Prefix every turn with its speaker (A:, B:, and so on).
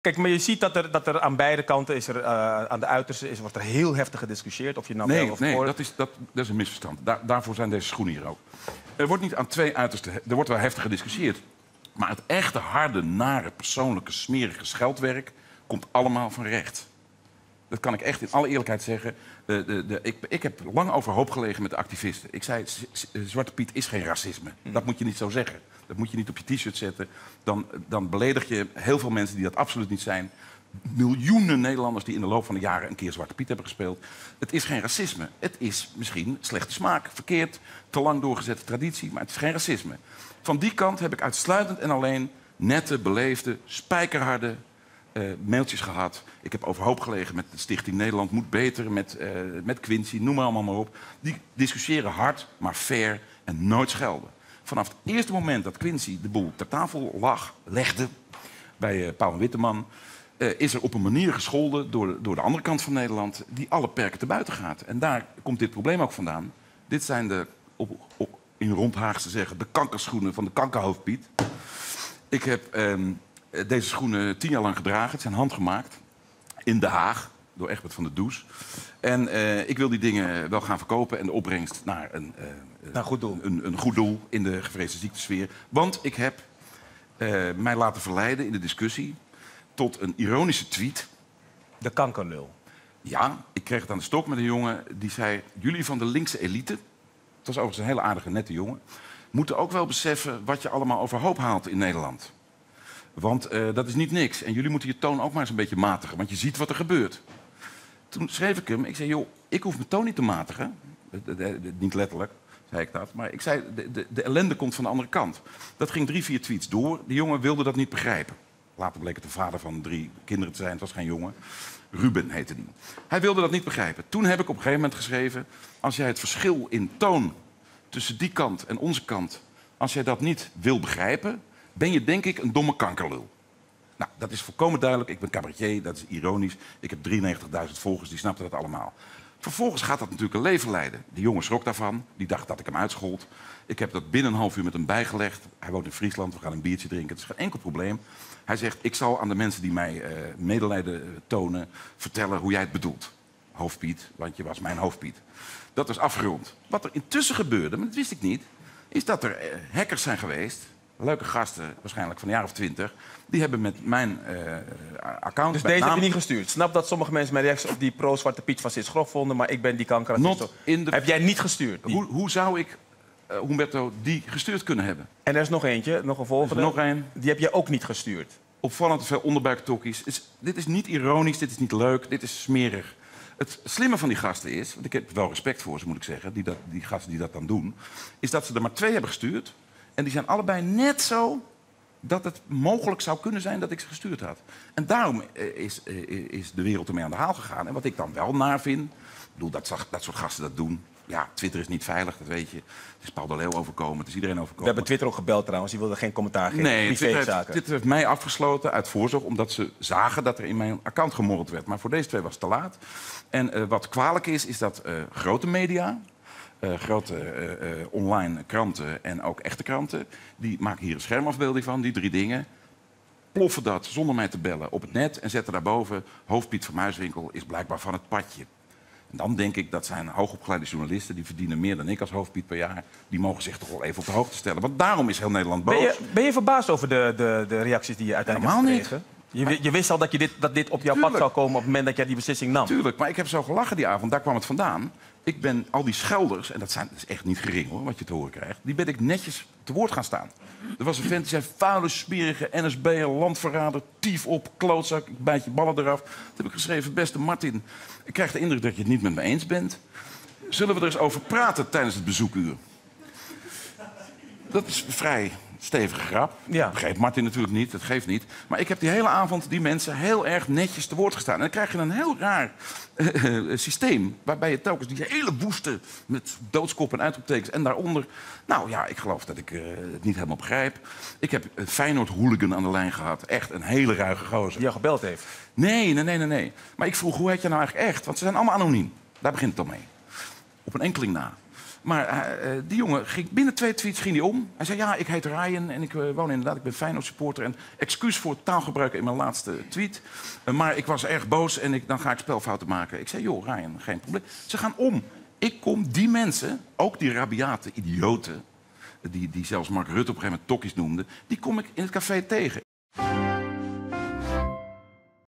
A: Kijk, maar je ziet dat er aan beide kanten, aan de uitersten, wordt er heel heftig gediscussieerd. Of je nou wel of voor...
B: dat is een misverstand. Daarvoor zijn deze schoenen hier ook. Er wordt niet aan twee uitersten... Er wordt wel heftig gediscussieerd. Maar het echte, harde, nare, persoonlijke, smerige scheldwerk komt allemaal van rechts. Dat kan ik echt in alle eerlijkheid zeggen. Ik heb lang overhoop gelegen met de activisten. Ik zei, Zwarte Piet is geen racisme. Dat moet je niet zo zeggen. Dat moet je niet op je t-shirt zetten. Dan beledig je heel veel mensen die dat absoluut niet zijn. Miljoenen Nederlanders die in de loop van de jaren een keer Zwarte Piet hebben gespeeld. Het is geen racisme. Het is misschien slechte smaak, verkeerd, te lang doorgezette traditie, maar het is geen racisme. Van die kant heb ik uitsluitend en alleen nette, beleefde, spijkerharde mailtjes gehad. Ik heb overhoop gelegen met de Stichting Nederland Moet Beter, met Quincy, noem maar allemaal maar op. Die discussiëren hard, maar fair en nooit schelden. Vanaf het eerste moment dat Quincy de boel ter tafel legde bij Pauw en Witteman, is er op een manier gescholden door de andere kant van Nederland die alle perken te buiten gaat. En daar komt dit probleem ook vandaan. Dit zijn in Rondhaagse zeggen, de kankerschoenen van de kankerhoofdpiet. Ik heb deze schoenen 10 jaar lang gedragen. Het zijn handgemaakt in Den Haag door Egbert van der Does. En ik wil die dingen wel gaan verkopen en de opbrengst naar een
A: goed doel.
B: Een goed doel in de gevreesde ziektesfeer. Want ik heb mij laten verleiden in de discussie tot een ironische tweet.
A: De kankerlul.
B: Ja, ik kreeg het aan de stok met een jongen die zei... jullie van de linkse elite, het was overigens een hele aardige, nette jongen... moeten ook wel beseffen wat je allemaal overhoop haalt in Nederland. Want dat is niet niks. En jullie moeten je toon ook maar eens een beetje matigen, want je ziet wat er gebeurt. Toen schreef ik hem, ik zei, joh, ik hoef mijn toon niet te matigen. Niet letterlijk, zei ik dat. Maar ik zei, de ellende komt van de andere kant. Dat ging 3, 4 tweets door. Die jongen wilde dat niet begrijpen. Later bleek het de vader van 3 kinderen te zijn. Het was geen jongen. Ruben heette die. Hij wilde dat niet begrijpen. Toen heb ik op een gegeven moment geschreven... als jij het verschil in toon tussen die kant en onze kant... als jij dat niet wil begrijpen... ben je denk ik een domme kankerlul. Nou, dat is volkomen duidelijk. Ik ben cabaretier, dat is ironisch. Ik heb 93.000 volgers, die snapten dat allemaal. Vervolgens gaat dat natuurlijk een leven leiden. Die jongen schrok daarvan. Die dacht dat ik hem uitschold. Ik heb dat binnen een half uur met hem bijgelegd. Hij woont in Friesland, we gaan een biertje drinken. Het is geen enkel probleem. Hij zegt, ik zal aan de mensen die mij medelijden tonen... vertellen hoe jij het bedoelt. Hoofdpiet, want je was mijn hoofdpiet. Dat is afgerond. Wat er intussen gebeurde, maar dat wist ik niet... is dat er hackers zijn geweest... leuke gasten, waarschijnlijk van een jaar of 20... die hebben met mijn account...
A: Dus deze heb je niet gestuurd? Snap dat sommige mensen mijn reacties op die pro-Zwarte Piet van Sis Grof vonden... maar ik ben die kankerracist. Heb jij niet gestuurd?
B: Hoe zou ik, Humberto, die gestuurd kunnen hebben?
A: En er is nog eentje, nog een volgende.
B: Nog één.
A: Die heb jij ook niet gestuurd?
B: Opvallend veel onderbuiktokkies. Dit is niet ironisch, dit is niet leuk, dit is smerig. Het slimme van die gasten is, want ik heb wel respect voor ze, moet ik zeggen... die gasten die dat dan doen... is dat ze er maar 2 hebben gestuurd... en die zijn allebei net zo dat het mogelijk zou kunnen zijn dat ik ze gestuurd had. En daarom is de wereld ermee aan de haal gegaan. En wat ik dan wel naar vind... Ik bedoel, dat soort gasten dat doen... Ja, Twitter is niet veilig, dat weet je. Het is Paul de Leeuw overkomen, het is iedereen overkomen.
A: We hebben Twitter ook gebeld trouwens, die wilde geen commentaar geven.
B: Nee, Twitter heeft mij afgesloten uit voorzorg... omdat ze zagen dat er in mijn account gemorreld werd. Maar voor deze 2 was het te laat. En wat kwalijk is dat grote media... grote online kranten en ook echte kranten... die maken hier een schermafbeelding van, die 3 dingen... ploffen dat zonder mij te bellen op het net... en zetten daarboven... Hoofdpiet van Muiswinkel is blijkbaar van het padje. En dan denk ik, dat zijn hoogopgeleide journalisten... die verdienen meer dan ik als hoofdpiet per jaar... die mogen zich toch wel even op de hoogte stellen. Want daarom is heel Nederland boos.
A: Ben je verbaasd over de reacties die je uiteindelijk hebt gekregen? Je wist al dat dit op jouw pad zou komen... op het moment dat jij die beslissing nam?
B: Tuurlijk, maar ik heb zo gelachen die avond. Daar kwam het vandaan. Ik ben al die schelders, en dat is echt niet gering hoor, wat je te horen krijgt... die ben ik netjes te woord gaan staan. Er was een vent die zei, vuile, smerige NSB'er, landverrader, tief op, klootzak, ik bijt je ballen eraf. Toen heb ik geschreven, beste Martin, ik krijg de indruk dat je het niet met me eens bent. Zullen we er eens over praten tijdens het bezoekuur? Dat is vrij stevige grap.
A: Ja.
B: Dat begreep Martin natuurlijk niet, dat geeft niet. Maar ik heb die hele avond die mensen heel erg netjes te woord gestaan. En dan krijg je een heel raar systeem... waarbij je telkens die hele woeste met doodskop en uitroeptekens... en daaronder... Nou ja, ik geloof dat ik het niet helemaal begrijp. Ik heb een Feyenoord-hooligan aan de lijn gehad. Echt een hele ruige gozer.
A: Die jou gebeld heeft?
B: Nee. Maar ik vroeg, hoe heet je nou eigenlijk echt? Want ze zijn allemaal anoniem. Daar begint het al mee. Op een enkeling na. Maar die jongen ging binnen 2 tweets ging hij om. Hij zei, ja, ik heet Ryan en ik woon inderdaad, ik ben Feyenoord supporter. En excuus voor het taalgebruik in mijn laatste tweet. Maar ik was erg boos en dan ga ik spelfouten maken. Ik zei, joh, Ryan, geen probleem. Ze gaan om. Ik kom die mensen, ook die rabiate idioten... die zelfs Mark Rutte op een gegeven moment tokkies noemde... die kom ik in het café tegen.